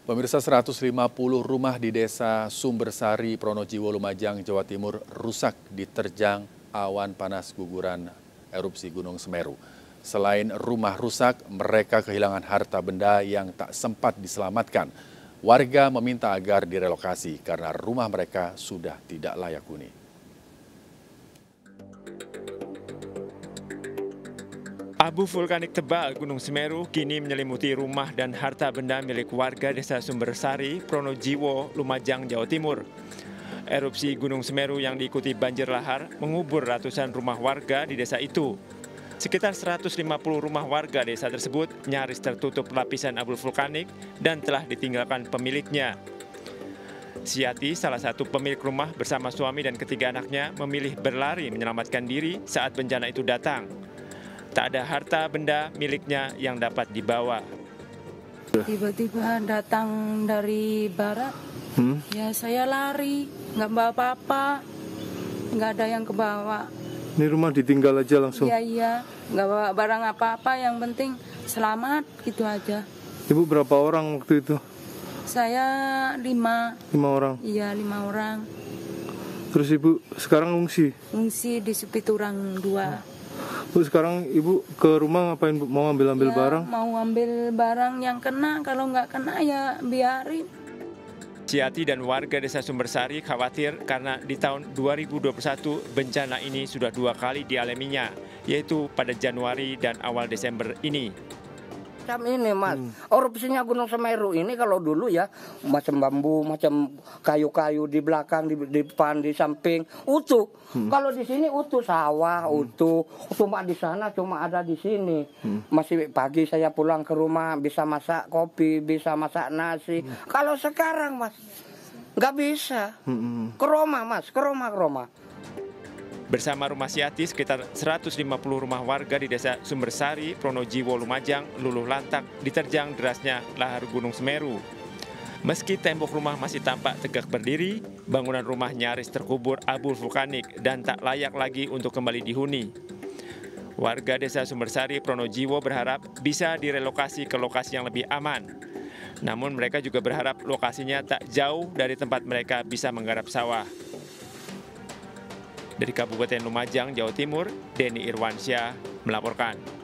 Pemirsa, 150 rumah di Desa Sumbersari, Pronojiwo, Lumajang, Jawa Timur rusak diterjang awan panas guguran erupsi Gunung Semeru. Selain rumah rusak, mereka kehilangan harta benda yang tak sempat diselamatkan. Warga meminta agar direlokasi karena rumah mereka sudah tidak layak huni. Abu vulkanik tebal Gunung Semeru kini menyelimuti rumah dan harta benda milik warga Desa Sumbersari, Pronojiwo, Lumajang, Jawa Timur. Erupsi Gunung Semeru yang diikuti banjir lahar mengubur ratusan rumah warga di desa itu. Sekitar 150 rumah warga desa tersebut nyaris tertutup lapisan abu vulkanik dan telah ditinggalkan pemiliknya. Siati, salah satu pemilik rumah bersama suami dan ketiga anaknya, memilih berlari menyelamatkan diri saat bencana itu datang. Tak ada harta benda miliknya yang dapat dibawa. Tiba-tiba datang dari barat, ya saya lari, nggak bawa apa-apa, nggak ada yang kebawa. Ini rumah ditinggal aja langsung? Iya, nggak bawa barang apa-apa, yang penting selamat, gitu aja. Ibu berapa orang waktu itu? Saya 5. 5 orang? Iya, 5 orang. Terus ibu sekarang ngungsi? Ngungsi di Sepiturang 2. Bu, sekarang ibu ke rumah ngapain, Bu? Mau ambil-ambil barang? Mau ambil barang yang kena, kalau nggak kena ya biarin. Siati dan warga Desa Sumbersari khawatir karena di tahun 2021 bencana ini sudah 2 kali dialaminya, yaitu pada Januari dan awal Desember ini. Macam ini Mas, erupsinya Gunung Semeru ini kalau dulu ya macam bambu, macam kayu-kayu di belakang, di depan, di samping utuh. Kalau di sini utuh sawah, utuh. Cuma di sana cuma ada di sini. Masih pagi saya pulang ke rumah bisa masak kopi, bisa masak nasi. Kalau sekarang Mas nggak bisa. Ke rumah Mas, ke rumah. Bersama rumah Siati, sekitar 150 rumah warga di Desa Sumbersari, Pronojiwo, Lumajang, luluh lantak diterjang derasnya lahar Gunung Semeru. Meski tembok rumah masih tampak tegak berdiri, bangunan rumah nyaris terkubur abu vulkanik dan tak layak lagi untuk kembali dihuni. Warga Desa Sumbersari, Pronojiwo berharap bisa direlokasi ke lokasi yang lebih aman. Namun mereka juga berharap lokasinya tak jauh dari tempat mereka bisa menggarap sawah. Dari Kabupaten Lumajang, Jawa Timur, Denny Irwansyah melaporkan.